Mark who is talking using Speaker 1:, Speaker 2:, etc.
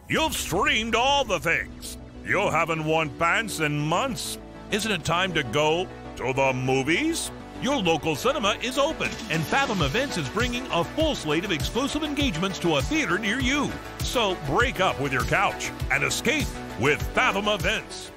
Speaker 1: You've streamed all the things. You haven't worn pants in months. Isn't it time to go to the movies? Your local cinema is open, and Fathom Events is bringing a full slate of exclusive engagements to a theater near you. So break up with your couch and escape with Fathom Events.